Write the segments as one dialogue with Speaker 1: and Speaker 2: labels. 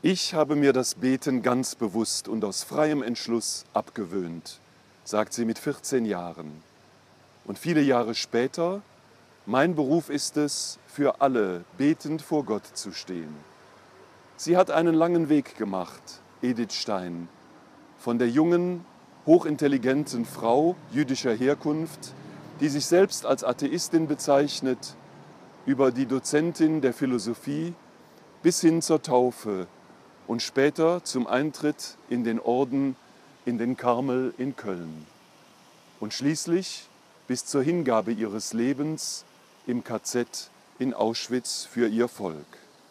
Speaker 1: Ich habe mir das Beten ganz bewusst und aus freiem Entschluss abgewöhnt, sagt sie mit 14 Jahren. Und viele Jahre später, mein Beruf ist es, für alle betend vor Gott zu stehen. Sie hat einen langen Weg gemacht, Edith Stein, von der jungen, hochintelligenten Frau jüdischer Herkunft, die sich selbst als Atheistin bezeichnet, über die Dozentin der Philosophie bis hin zur Taufe und später zum Eintritt in den Orden in den Karmel in Köln. Und schließlich bis zur Hingabe ihres Lebens im KZ in Auschwitz für ihr Volk.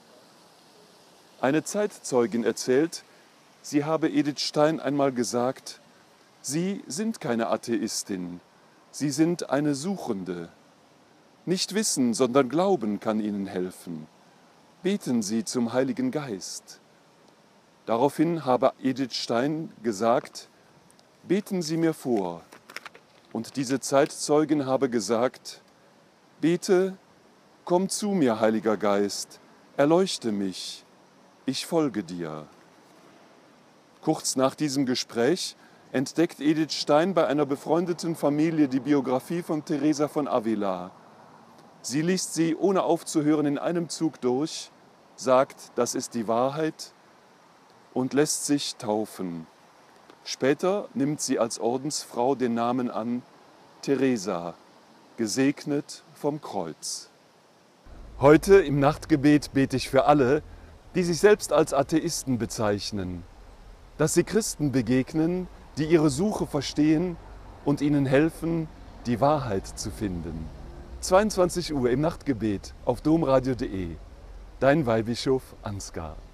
Speaker 1: Eine Zeitzeugin erzählt, sie habe Edith Stein einmal gesagt, Sie sind keine Atheistin, Sie sind eine Suchende. Nicht Wissen, sondern Glauben kann Ihnen helfen. Beten Sie zum Heiligen Geist. Daraufhin habe Edith Stein gesagt, beten Sie mir vor. Und diese Zeitzeugin habe gesagt, bete, komm zu mir, Heiliger Geist, erleuchte mich, ich folge dir. Kurz nach diesem Gespräch entdeckt Edith Stein bei einer befreundeten Familie die Biografie von Teresa von Avila. Sie liest sie ohne aufzuhören in einem Zug durch, sagt, das ist die Wahrheit und lässt sich taufen. Später nimmt sie als Ordensfrau den Namen an Teresa, gesegnet vom Kreuz. Heute im Nachtgebet bete ich für alle, die sich selbst als Atheisten bezeichnen, dass sie Christen begegnen, die ihre Suche verstehen und ihnen helfen, die Wahrheit zu finden. 22 Uhr im Nachtgebet auf domradio.de. Dein Weihbischof Ansgar.